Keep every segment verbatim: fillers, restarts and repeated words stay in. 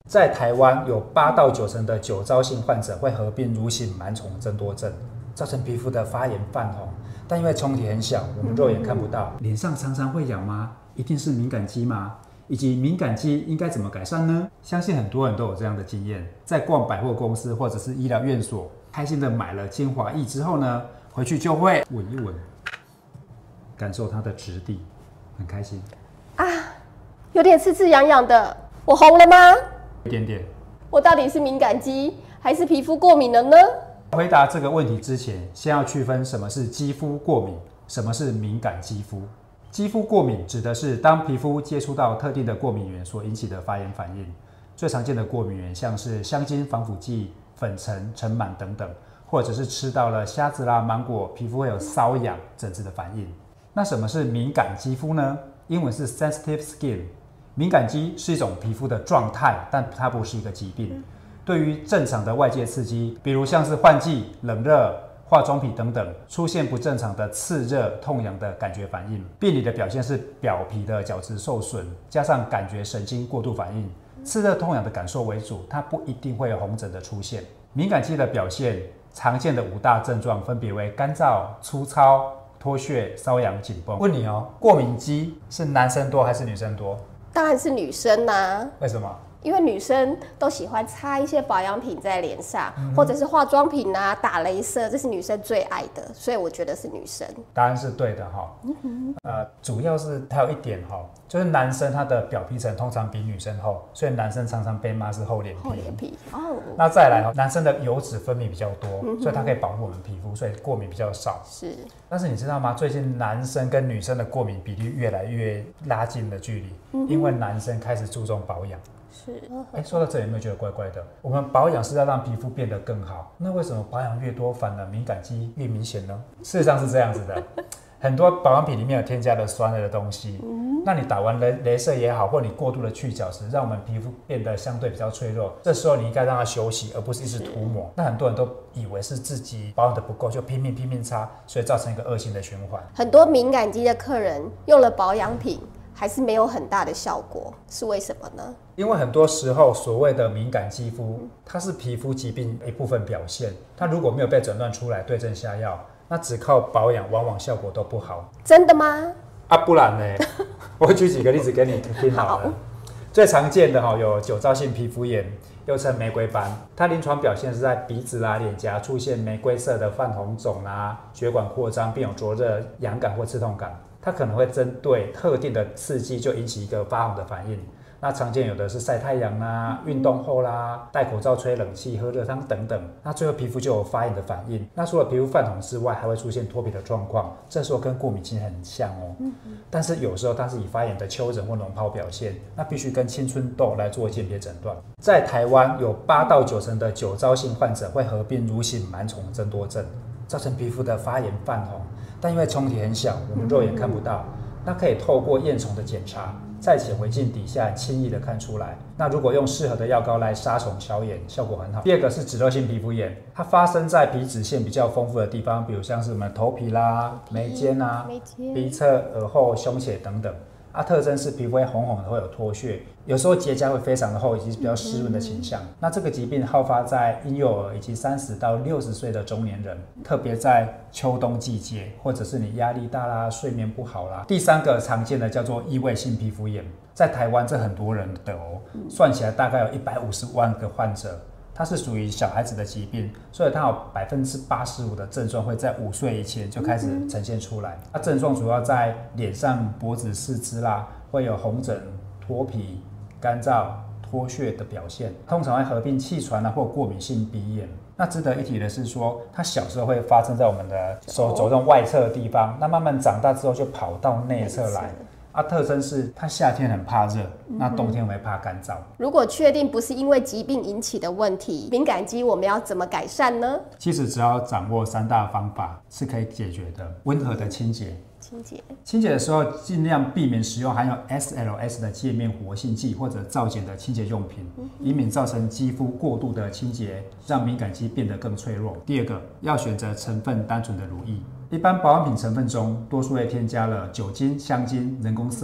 在台湾有八到九成的酒糟性患者会合并乳型螨虫增多症，造成皮肤的发炎泛红。但因为虫体很小，我们肉眼看不到。脸上常常会痒吗？一定是敏感肌吗？以及敏感肌应该怎么改善呢？相信很多人都有这样的经验，在逛百货公司或者是医疗院所，开心的买了精华液之后呢，回去就会闻一闻，感受它的质地，很开心啊，有点刺刺痒痒的，我红了吗？ 一点点。 我到底是敏感肌还是皮肤过敏了呢？ 回答这个问题之前，先要区分什么是肌肤过敏，什么是敏感肌肤。肌肤过敏指的是当皮肤接触到特定的过敏源所引起的发炎反应。最常见的过敏源像是香精、防腐剂、粉尘、尘螨等等，或者是吃到了虾子啦、芒果，皮肤会有瘙痒、疹子的反应。那什么是敏感肌肤呢？英文是 sensitive skin。敏感肌是一种皮肤的状态，但它不是一个疾病。对于正常的外界刺激，比如像是换季、冷热、化妆品等等，出现不正常的刺热、痛痒的感觉反应，病理的表现是表皮的角质受损，加上感觉神经过度反应，刺热痛痒的感受为主，它不一定会有红疹的出现。敏感肌的表现常见的五大症状分别为干燥、粗糙、脱屑、瘙痒、紧绷。问你哦，过敏肌是男生多还是女生多？ 当然是女生啊。 为什么？ 因为女生都喜欢擦一些保养品在脸上，嗯、或者是化妆品啊、打雷射，这是女生最爱的，所以我觉得是女生。 答案是对的哈、嗯呃，主要是它有一点哈，就是男生他的表皮层通常比女生厚，所以男生常常被骂是厚脸皮。 厚脸皮哦。 那再来，男生的油脂分泌比较多，嗯、所以它可以保护我们皮肤，所以过敏比较少。 是。 但是你知道吗？最近男生跟女生的过敏比例越来越拉近了距离，嗯、因为男生开始注重保养。 是， 哎，说到这里有没有觉得怪怪的？我们保养是要让皮肤变得更好，那为什么保养越多，反而敏感肌越明显呢？事实上是这样子的，很多保养品里面有添加了酸类的东西，嗯、那你打完雷雷射也好，或你过度的去角质，让我们皮肤变得相对比较脆弱，这时候你应该让它休息，而不是一直涂抹。那很多人都以为是自己保养的不够，就拼命拼命擦，所以造成一个恶性的循环。 很多敏感肌的客人用了保养品，还是没有很大的效果，是为什么呢？ 因为很多时候所谓的敏感肌肤，它是皮肤疾病一部分表现，它如果没有被诊断出来对症下药，那只靠保养往往效果都不好。 真的吗？ 啊，不然呢？我举几个例子给你听好了。好，最常见的哈有酒糟性皮肤炎，又称玫瑰斑，它临床表现是在鼻子啦、脸颊出现玫瑰色的泛红肿啊，血管扩张，并有灼热、痒感或刺痛感。它可能会针对特定的刺激就引起一个发红的反应。那常见有的是晒太阳啦、运动后啦、戴口罩、吹冷气、喝热汤等等。那最后皮肤就有发炎的反应。那除了皮肤泛红之外，还会出现脱皮的状况，这时候跟过敏期很像哦。嗯、但是有时候它是以发炎的丘疹或脓疱表现，那必须跟青春痘来做鉴别诊断。在台湾有八到九成的酒糟性患者会合并乳型螨虫增多症，造成皮肤的发炎泛红。但因为虫体很小，我们肉眼看不到，那可以透过验虫的检查，在显微镜底下轻易的看出来。那如果用适合的药膏来杀虫消炎，效果很好。第二个是脂漏性皮肤炎，它发生在皮脂腺比较丰富的地方，比如像是我们头皮啦、眉间啊、鼻侧、耳后、胸胁等等。啊，特征是皮肤会红红的，会有脱屑，有时候结痂会非常的厚，以及比较湿润的倾向。嗯、那这个疾病好发在婴幼儿以及三十到六十岁的中年人，特别在秋冬季节，或者是你压力大啦、睡眠不好啦。第三个常见的叫做异位性皮肤炎，在台湾这很多人的哦，算起来大概有一百五十万个患者。它是属于小孩子的疾病，所以它有百分之八十五的症状会在五岁以前就开始呈现出来。它症状主要在脸上、脖子、四肢啦，会有红疹、脱皮、干燥、脱屑的表现，通常会合并气喘啊或过敏性鼻炎。那值得一提的是说，它小时候会发生在我们的手肘这种外侧的地方，那慢慢长大之后就跑到内侧来。啊，特征是它夏天很怕热，那冬天会怕干燥。 如果确定不是因为疾病引起的问题，敏感肌我们要怎么改善呢？ 其实只要掌握三大方法是可以解决的。温和的清洁， 清洁， 清洁的时候尽量避免使用含有 S L S 的界面活性剂或者皂碱的清洁用品，以免造成肌肤过度的清洁，让敏感肌变得更脆弱。第二个，要选择成分单纯的乳液。一般保养品成分中，多数会添加了酒精、香精、人工色料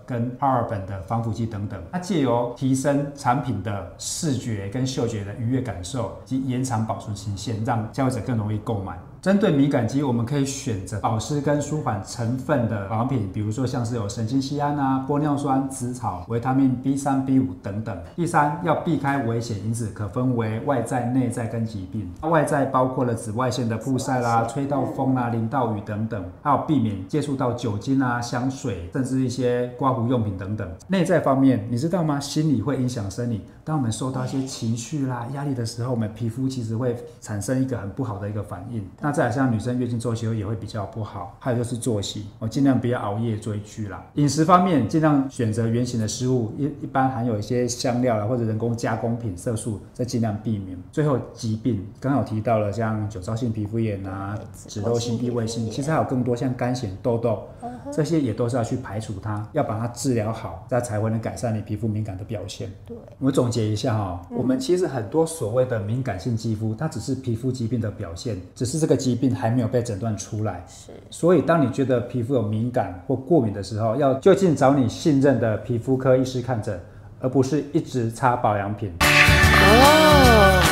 跟帕尔本的防腐剂等等，它借由提升产品的视觉跟嗅觉的愉悦感受及延长保存期限，让消费者更容易购买。针对敏感肌，我们可以选择保湿跟舒缓成分的保养品，比如说像是有神经酰胺啊、玻尿酸、紫草、维他命 B 三、B 五 等等。第三，要避开危险因子，可分为外在、内在跟疾病。外在包括了紫外线的曝晒啦、吹到风啦、淋到雨等等，还有避免接触到酒精啊、香水，甚至一些刮胡用品等等。内在方面，你知道吗？心理会影响生理。当我们受到一些情绪啦、压力的时候，我们皮肤其实会产生一个很不好的一个反应。那再来像女生月经周期也会比较不好，还有就是作息，我尽量不要熬夜追剧啦。饮食方面，尽量选择原型的食物，一一般含有一些香料啦或者人工加工品、色素，再尽量避免。最后疾病，刚好提到了像酒糟性皮肤炎啊、脂漏性、异位性，其实还有更多像干癣、痘痘，这些也都是要去排除它，要把它治疗好，这才会能改善你皮肤敏感的表现。 对， 我总结一下哈、嗯，我们其实很多所谓的敏感性肌肤，它只是皮肤疾病的表现，只是这个疾病还没有被诊断出来。 是， 所以当你觉得皮肤有敏感或过敏的时候，要就近找你信任的皮肤科医师看诊，而不是一直擦保养品。哦。